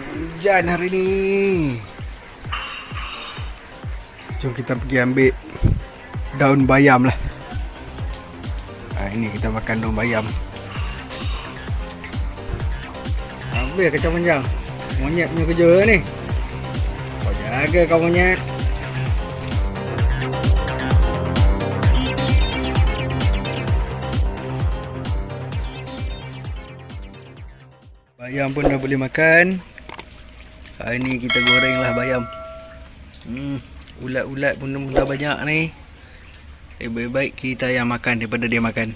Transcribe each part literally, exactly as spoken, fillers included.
Hujan hari ni. Jom kita pergi ambil daun bayam lah. Ha, ini kita makan daun bayam. Habis kacang panjang. Monyet punya kerja ni. Kau jaga kau monyet. Bayam pun dah boleh makan. Hari ni kita goreng lah bayam. Hmm, ulat-ulat pun dah banyak ni. Eh, baik-baik kita yang makan daripada dia makan.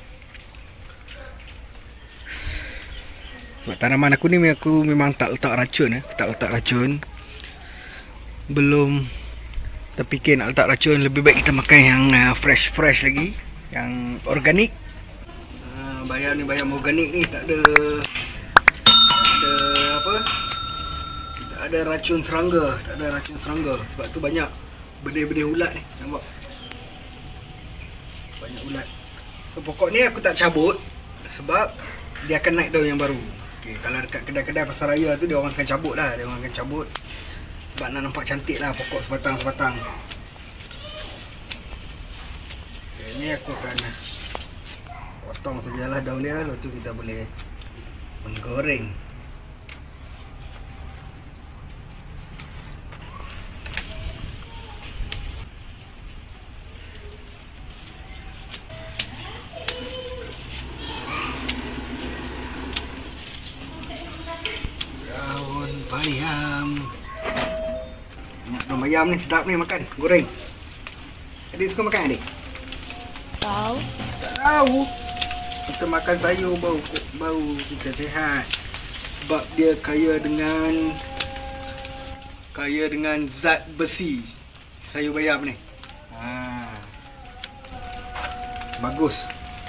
Sebab tanaman aku ni aku memang tak letak racun eh. Tak letak racun. Belum terfikir nak letak racun. Lebih baik kita makan yang uh, fresh-fresh lagi. Yang organik. uh, Bayam ni, bayam organik ni tak ada Tak ada apa, tak ada racun serangga. Tak ada racun serangga. Sebab tu banyak benih-benih ulat ni. Nampak? Banyak ulat. So pokok ni aku tak cabut. Sebab dia akan naik daun yang baru. Okay, kalau dekat kedai-kedai pasar raya tu dia orang akan cabut lah. Dia orang akan cabut sebab nak nampak cantik lah pokok sebatang-sebatang. Okay, ni aku akan potong sajalah daun dia. Lepas tu kita boleh menggoreng. Bayam. Banyak daun bayam ni, sedap ni makan, goreng. Adik suka makan adik? Tahu. Tak tahu. Kita makan sayur bau bau kita sihat. Sebab dia kaya dengan kaya dengan zat besi. Sayur bayam ni. Ha. Bagus.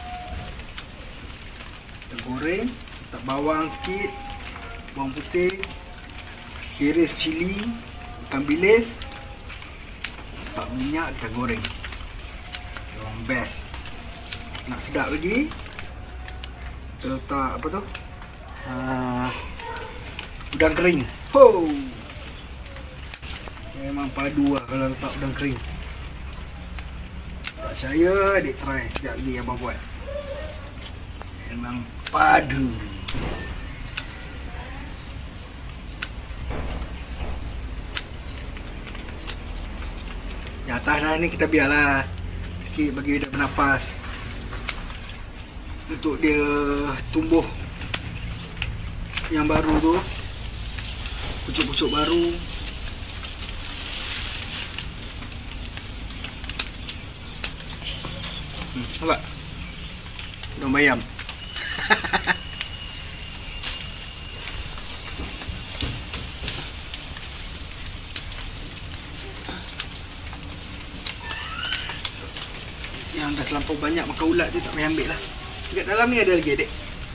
Kita goreng, letak bawang sikit, bawang putih, iris cili, ikan bilis, letak minyak, kita goreng. Yang best. Nak sedap lagi, kita letak apa tu? Uh, udang kering. Ho! Memang padu lah kalau letak udang kering. Tak percaya, adik try sekejap lagi abang buat. Memang padu. Yang atas dah ni kita biarlah sikit bagi dia bernafas untuk dia tumbuh yang baru tu, pucuk-pucuk baru. Hmm, nampak? Daun bayam. Yang dah terlampau banyak makan ulat tu tak payah ambil lah. Dekat dalam ni ada lagi adik.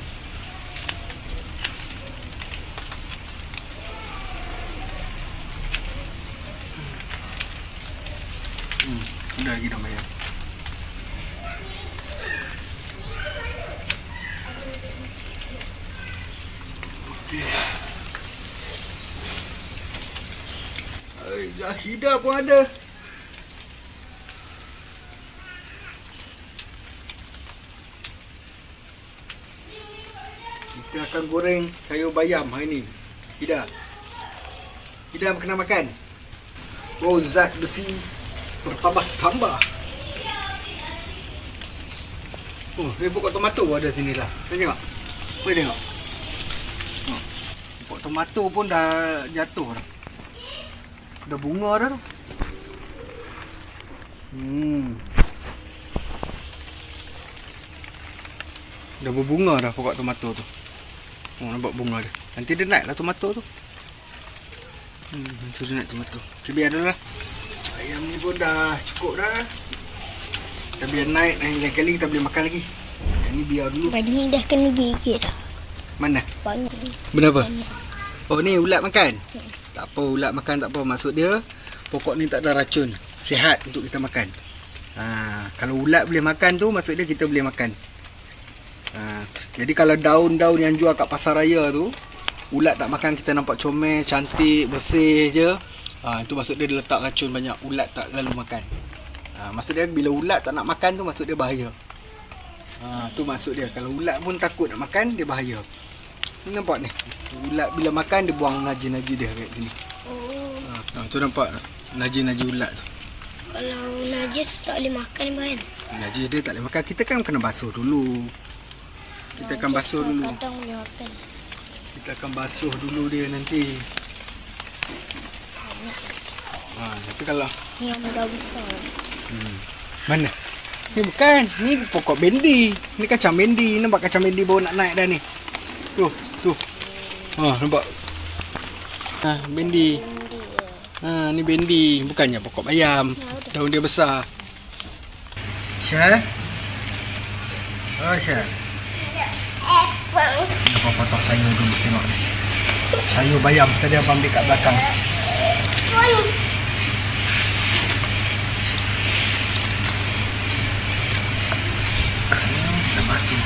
Hmm, ada lagi daun bayam. Okey. Ay, Zahidah pun ada. Kita akan goreng sayur bayam hari ni. Hida. Hida kena makan. Oh, zat besi bertambah-tambah. Oh, ni pokok tomato ada sini lah. Boleh tengok? Boleh tengok? Oh, pokok tomato pun dah jatuh dah. Dah bunga dah tu. Hmm. Dah berbunga dah pokok tomato tu. Oh, nampak bunga dia. Nanti dia naik lah tomato tu. Hmm, nanti dia naik tomato. Okay, biar dah lah. Ayam ni pun dah cukup dah. Kita biar naik. Lain kali kita boleh makan lagi. Yang ni biar dulu. Padi ni dah kena gigit dah. Mana? Banyak. Kenapa? Banyak. Oh, ni ulat makan? Hmm. Tak apa, ulat makan tak apa. Maksud dia, pokok ni tak ada racun. Sihat untuk kita makan. Ha, kalau ulat boleh makan tu, maksud dia kita boleh makan. Ha, jadi kalau daun-daun yang jual kat pasar raya tu, ulat tak makan kita nampak comel, cantik, bersih je. Ha, itu maksud dia, dia letak racun banyak, ulat tak lalu makan. Ha, maksud dia bila ulat tak nak makan tu maksud dia bahaya. Ha, tu maksud dia. Kalau ulat pun takut nak makan, dia bahaya. Ni nampak ni. Ulat bila makan dia buang najis-najis dia kat sini. Oh. Ha, tu nampak najis-najis ulat tu. Kalau najis tak boleh makan bahan. Najis dia tak boleh makan. Kita kan kena basuh dulu. Kita akan basuh dulu. Kadang boleh makan. Kita akan basuh dulu dia nanti. Ha, tapi kalau Ni yang dah besar. hmm. Mana? Ni bukan. Ni pokok bendi. Ni kacang bendi. Nampak kacang bendi baru nak naik dah ni. Tu, tu. Ha, nampak. Ha, bendi. Bendi ya. Ha, ni bendi. Bukannya pokok bayam. Daun dia besar. Syah? Oh, Syah. Abang potong sayur dulu, tengok ni. Sayur bayam tadi abang ambil kat belakang. Ni kita basuh.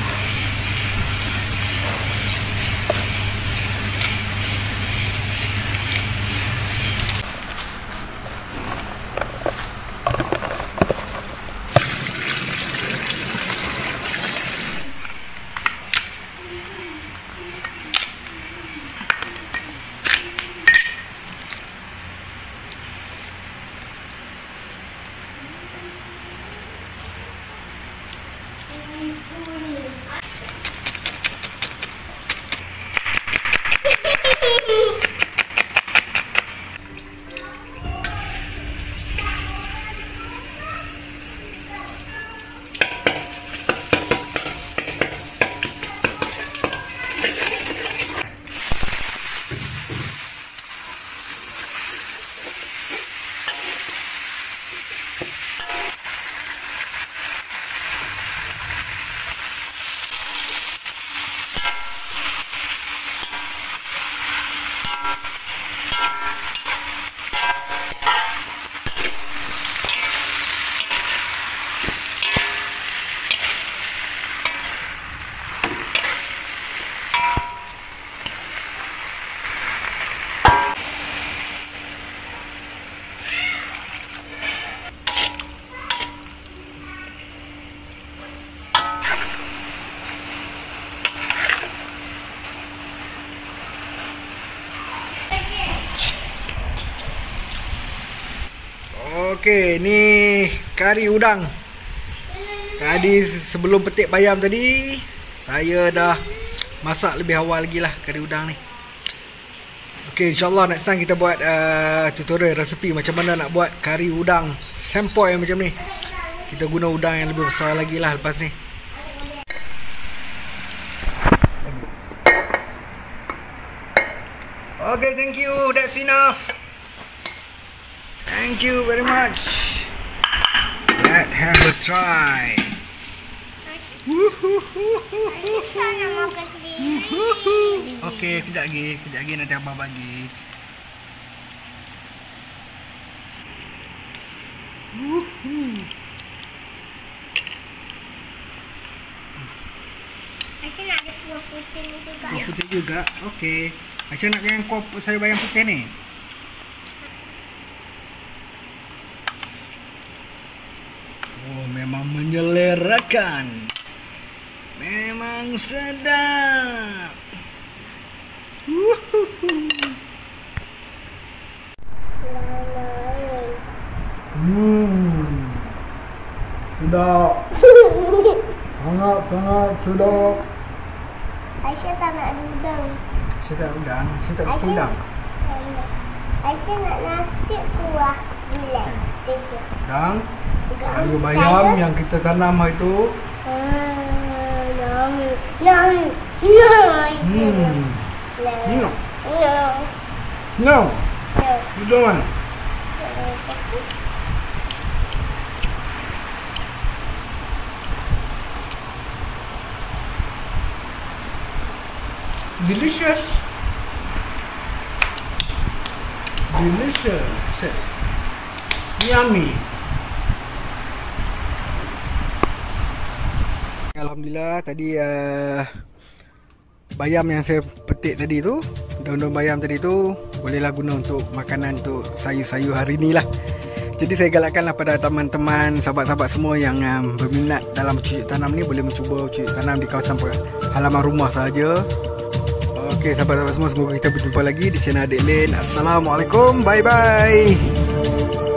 Okey, ni kari udang. Tadi sebelum petik bayam tadi, saya dah masak lebih awal lagi lah kari udang ni. Okey, insyaAllah next time kita buat uh, tutorial resepi macam mana nak buat kari udang sempoi macam ni. Kita guna udang yang lebih besar lagi lah lepas ni. Okay, thank you. That's enough. Thank you very much. Let's have a try. Kita nak makan sendiri. Okay, kejap lagi. Kejap lagi nanti abang bagi. Aisyah nak ada kuah putih ni juga. Kuah putih juga. Okay. Aisyah nak yang kuah sayur bayam putih ni. Oh, memang menyelerakan. Memang sedap. Hmm. Sedap. Sangat-sangat sedap. Aisyah tak nak udang. Aisyah tak udang. Aisyah tak suka udang. Aisyah nak nasi kuah gulai. Tiga. Dan sayur bayam yang kita tanam hari tu. Nom, nom, nom. Hmm. No. No. No. No. You don't want. Delicious. Delicious. Yummy. Alhamdulillah tadi uh, bayam yang saya petik tadi tu daun-daun bayam tadi tu bolehlah guna untuk makanan untuk sayur-sayur hari ni lah. Jadi saya galakkanlah pada teman-teman, sahabat-sahabat semua yang um, berminat dalam bercucuk tanam ni, boleh mencuba bercucuk tanam di kawasan halaman rumah saja. Okey sahabat-sahabat semua, semoga kita berjumpa lagi di channel Adik Lin. Assalamualaikum, bye bye.